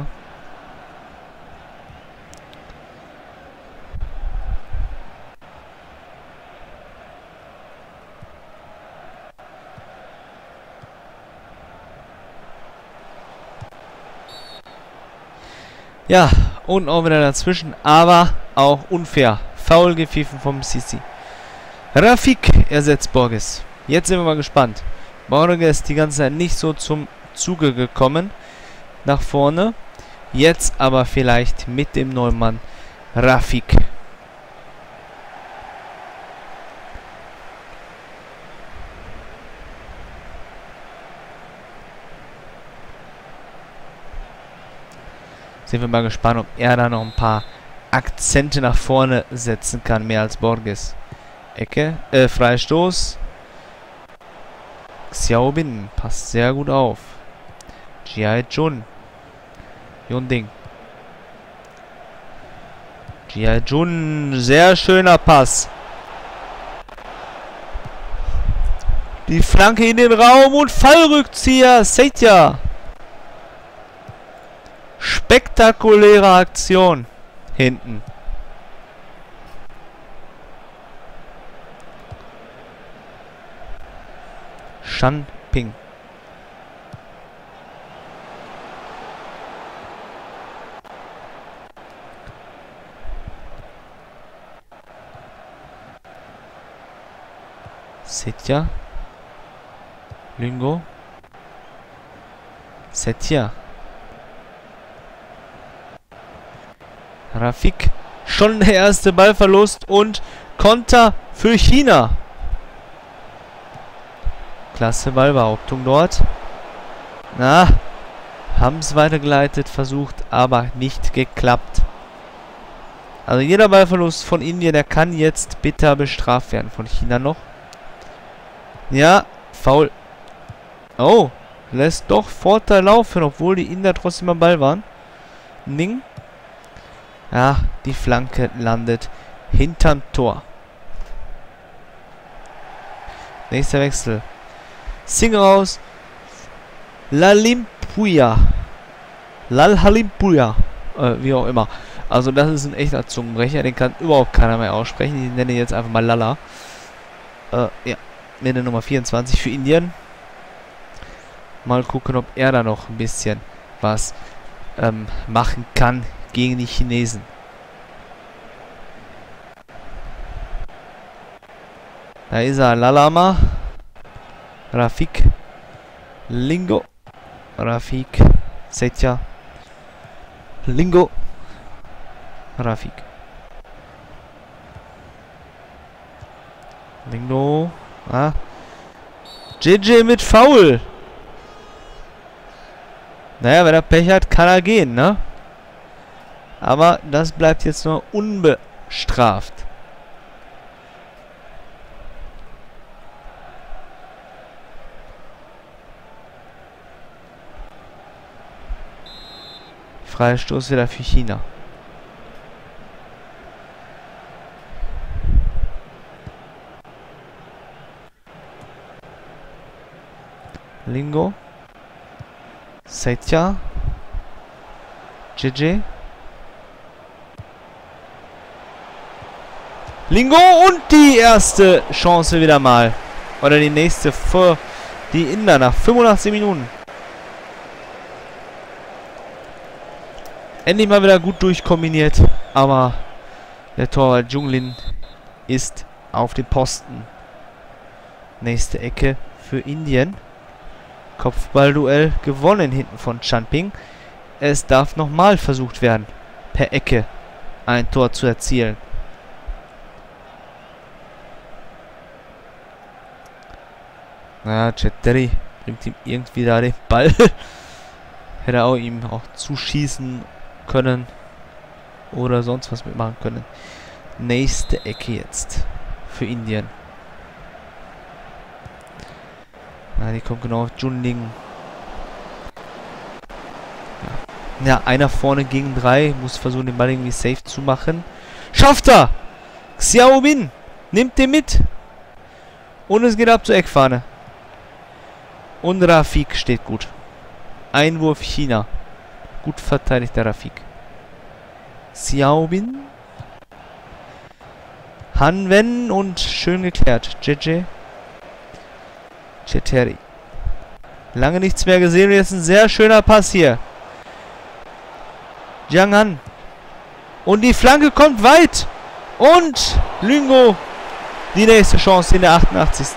Ja, und auch wieder dazwischen, aber auch unfair. Foul gepfiffen vom Sisi. Rafik ersetzt Borges. Jetzt sind wir mal gespannt. Borges die ganze Zeit nicht so zum Zuge gekommen. Nach vorne. Jetzt aber vielleicht mit dem Neumann Rafik. Sind wir mal gespannt, ob er da noch ein paar Akzente nach vorne setzen kann, mehr als Borges. Ecke, Freistoß. Xiaobin passt sehr gut auf. Jiaijun. Yunding. Jiaijun, sehr schöner Pass. Die Flanke in den Raum und Fallrückzieher. Seitja. Spektakuläre Aktion hinten. Shan Ping. Setja. Lingo. Setja. Rafik. Schon der erste Ballverlust und Konter für China. Klasse Ballbehauptung dort. Na, haben es weitergeleitet, versucht, aber nicht geklappt. Also jeder Ballverlust von Indien, der kann jetzt bitter bestraft werden von China noch. Ja, Foul. Oh, lässt doch Vorteil laufen, obwohl die Inder trotzdem am Ball waren. Ning. Ja, die Flanke landet hinterm Tor. Nächster Wechsel. Singh raus. Lalimpuya. Lalhalimpuya. Wie auch immer. Also das ist ein echter Zungenbrecher. Den kann überhaupt keiner mehr aussprechen. Ich nenne jetzt einfach mal Lala. Ja. Mit der Nummer 24 für Indien. Mal gucken, ob er da noch ein bisschen was machen kann gegen die Chinesen. Da ist er, Lalama. Rafik. Lingo. Rafik. Setja. Lingo. Rafik. Lingo. Ah. JJ mit Foul. Naja, wenn er Pech hat, kann er gehen, ne? Aber das bleibt jetzt nur unbestraft. Freistoß wieder für China. Lingo. Setja. JJ. Lingo und die erste Chance wieder mal. Oder die nächste für die Inder nach 85 Minuten. Endlich mal wieder gut durchkombiniert. Aber der Torwart Junglin ist auf dem Posten. Nächste Ecke für Indien. Kopfballduell gewonnen hinten von Chanping. Es darf nochmal versucht werden, per Ecke ein Tor zu erzielen. Na, Cheteri bringt ihm irgendwie da den Ball. Hätte auch ihm auch zuschießen können. Oder sonst was mitmachen können. Nächste Ecke jetzt. Für Indien. Na, die kommt genau auf Junling. Ja, einer vorne gegen 3. Muss versuchen, den Ball irgendwie safe zu machen. Schafft er! Xiaobin nimmt den mit. Und es geht ab zur Eckfahne. Und Rafik steht gut. Einwurf China. Gut verteidigt der Rafik. Xiaobin. Han Wen und schön geklärt. JJ. Cheteri. Lange nichts mehr gesehen. Jetzt ein sehr schöner Pass hier. Jiang Han. Und die Flanke kommt weit. Und Lingo. Die nächste Chance in der 88.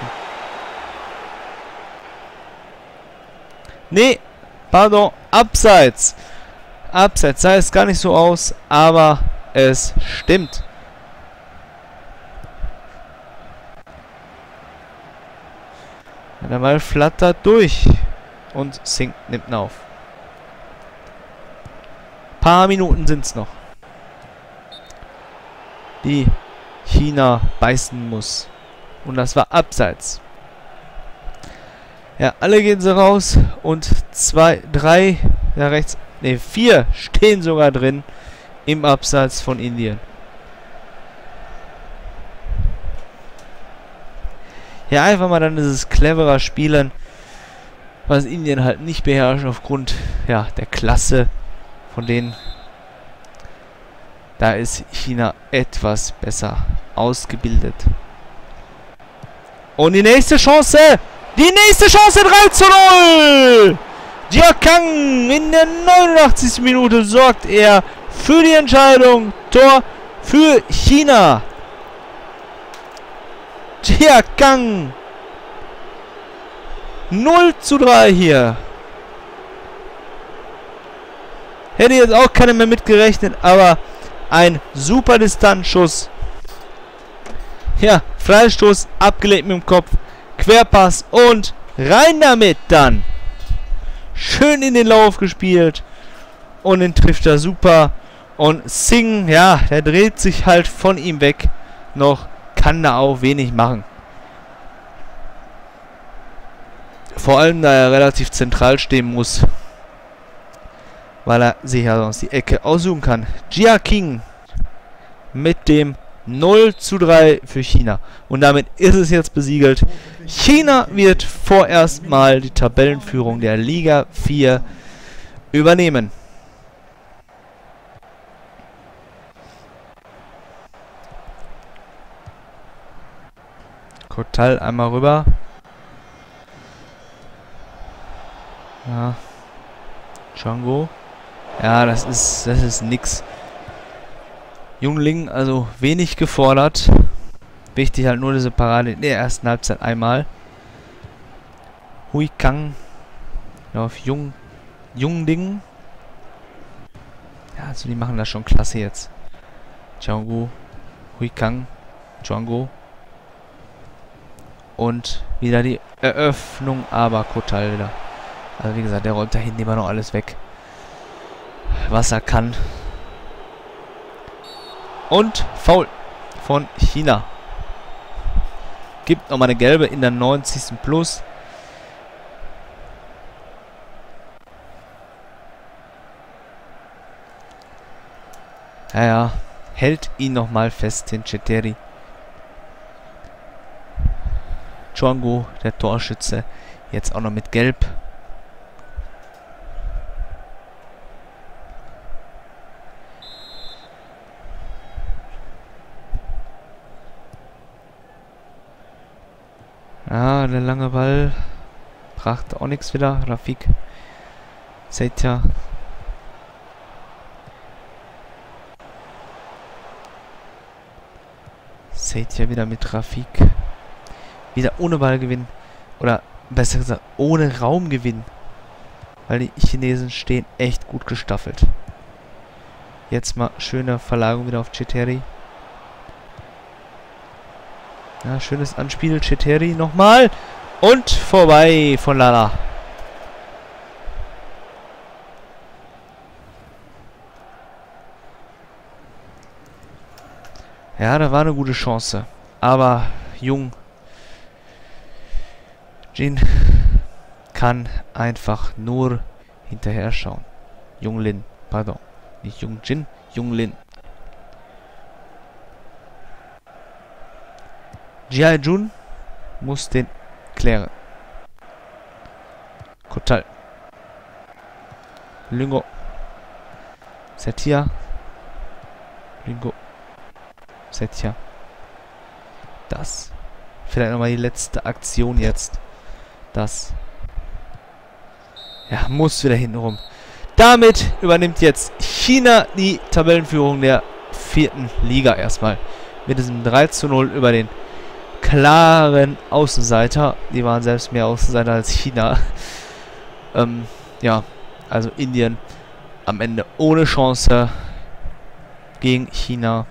Nee. Pardon. Abseits. Abseits. Sah es gar nicht so aus. Aber es stimmt. Der Ball flattert durch. Und Singh nimmt ihn auf. Paar Minuten sind es noch. Die China beißen muss. Und das war abseits. Ja, alle gehen so raus. Und 2, 3, ja rechts, ne 4 stehen sogar drin. Im Abseits von Indien. Ja, einfach mal dann dieses cleverer Spielen, was Indien halt nicht beherrscht aufgrund, ja, der Klasse von denen. Da ist China etwas besser ausgebildet. Und die nächste Chance! Die nächste Chance 3:0! Jia Kang in der 89. Minute sorgt er für die Entscheidung. Tor für China. Jia Kang. 0:3 hier. Hätte jetzt auch keiner mehr mitgerechnet, aber ein super Distanzschuss. Ja, Freistoß, abgelegt mit dem Kopf, Querpass und rein damit dann. Schön in den Lauf gespielt und den trifft er super. Und Singh, ja, der dreht sich halt von ihm weg. Noch kann da auch wenig machen. Vor allem, da er relativ zentral stehen muss. Weil er sich ja sonst die Ecke aussuchen kann. Jia King mit dem 0:3 für China. Und damit ist es jetzt besiegelt. China wird vorerst mal die Tabellenführung der Liga 4 übernehmen. Kotal einmal rüber. Ja. Django. Ja, das ist nix. Jungling, also wenig gefordert. Wichtig halt nur diese Parade in der ersten Halbzeit einmal. Hui Kang auf Jungding. Ja, also die machen das schon klasse jetzt. Django, Hui Kang, Django. Und wieder die Eröffnung, aber Kotal wieder. Also wie gesagt, der räumt da hinten immer noch alles weg, was er kann. Und Foul von China. Gibt nochmal eine gelbe in der 90. Plus. Ja, hält ihn nochmal fest, den Cheteri. Chuango, der Torschütze, jetzt auch noch mit Gelb. Ja, der lange Ball brachte auch nichts wieder. Rafik Seitia. Seitia wieder mit Rafik. Wieder ohne Ballgewinn. Oder besser gesagt, ohne Raumgewinn. Weil die Chinesen stehen echt gut gestaffelt. Jetzt mal schöne Verlagerung wieder auf Cheteri. Ja, schönes Anspiel. Cheteri nochmal. Und vorbei von Lala. Ja, da war eine gute Chance. Aber Jung Jin kann einfach nur hinterher schauen. Jung Lin, pardon. Nicht Jung Jin, Jung Lin. Jia Jun muss den klären. Kotal. Lingo. Setia. Lingo. Setia. Das. Vielleicht nochmal die letzte Aktion jetzt. Das. Ja, muss wieder hinten rum. Damit übernimmt jetzt China die Tabellenführung der 4. Liga erstmal. Mit diesem 3:0 über den klaren Außenseiter. Die waren selbst mehr Außenseiter als China. Ja, also Indien am Ende ohne Chance gegen China.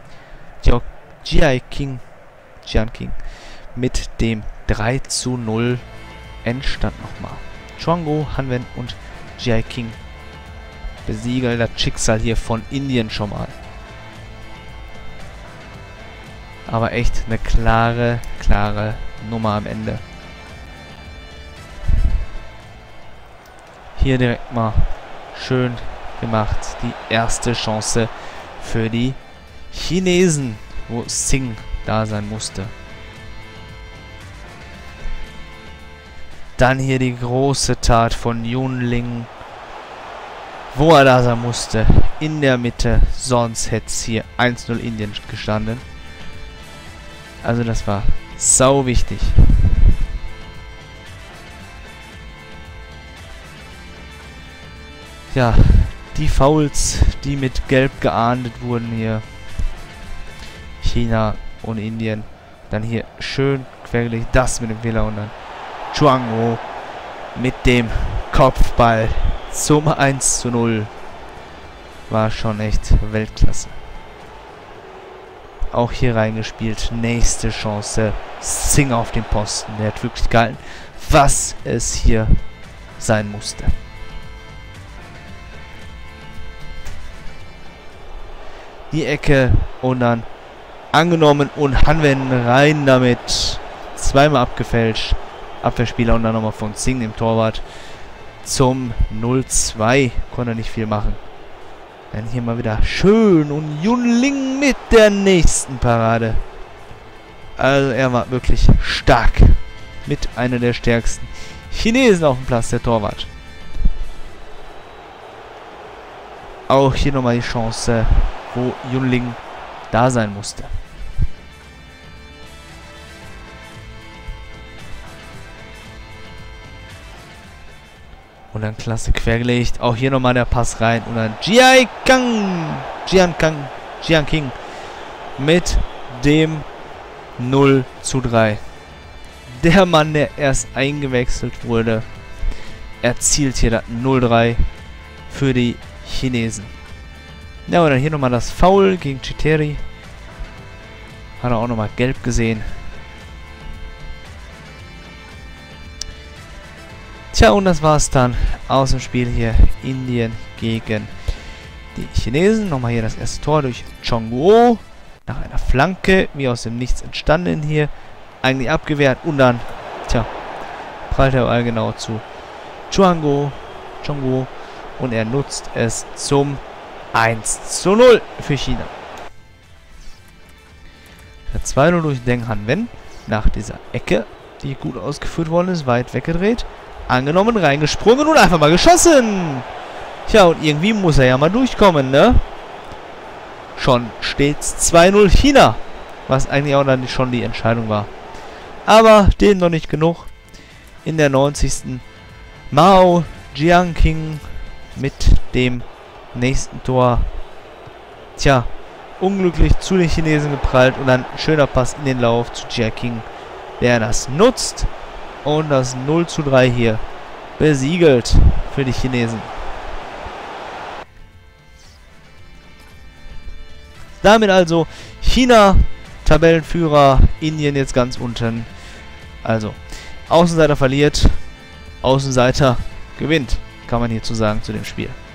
Jian King mit dem 3:0 Endstand nochmal. Chuango, Hanwen und Jian King besiegeln das Schicksal hier von Indien schon mal. Aber echt eine klare Nummer am Ende. Hier direkt mal schön gemacht. Die erste Chance für die Chinesen, wo Singh da sein musste. Dann hier die große Tat von Yunling, wo er da sein musste. In der Mitte, sonst hätte es hier 1:0 Indien gestanden. Also das war sau wichtig. Ja, die Fouls, die mit Gelb geahndet wurden hier. China und Indien. Dann hier schön quergelegt, das mit dem Fehler und dann Chuango mit dem Kopfball zum 1:0. War schon echt Weltklasse. Auch hier reingespielt. Nächste Chance. Singh auf den Posten. Der hat wirklich gehalten, was es hier sein musste. Die Ecke und dann angenommen und Hanwen rein damit. Zweimal abgefälscht. Abwehrspieler und dann nochmal von Singh, dem Torwart, zum 0:2. Konnte nicht viel machen. Dann hier mal wieder schön und Yunling mit der nächsten Parade. Also er war wirklich stark. Mit einer der stärksten Chinesen auf dem Platz, der Torwart. Auch hier nochmal die Chance, wo Yunling da sein musste. Und dann klasse quergelegt. Auch hier nochmal der Pass rein. Und dann Jian King mit dem 0:3. Der Mann, der erst eingewechselt wurde, erzielt hier das 0:3 für die Chinesen. Ja, und dann hier nochmal das Foul gegen Cheteri. Hat er auch nochmal gelb gesehen. Tja, und das war's dann aus dem Spiel hier. Indien gegen die Chinesen. Nochmal hier das erste Tor durch Chongguo. Nach einer Flanke, wie aus dem Nichts entstanden hier. Eigentlich abgewehrt und dann, tja, prallt der Ball genau zu Chongguo. Und er nutzt es zum 1:0 für China. Der 2:0 durch Deng Hanwen. Nach dieser Ecke, die gut ausgeführt worden ist, weit weggedreht. Angenommen, reingesprungen und einfach mal geschossen. Tja, und irgendwie muss er ja mal durchkommen, ne? Schon steht's 2:0 China. Was eigentlich auch dann schon die Entscheidung war. Aber dem noch nicht genug. In der 90. Mao Jiangqing mit dem nächsten Tor. Tja, unglücklich zu den Chinesen geprallt. Und dann schöner Pass in den Lauf zu Jiangqing, der das nutzt. Und das 0:3 hier besiegelt für die Chinesen. Damit also China Tabellenführer, Indien jetzt ganz unten. Also, Außenseiter verliert, Außenseiter gewinnt, kann man hierzu sagen zu dem Spiel.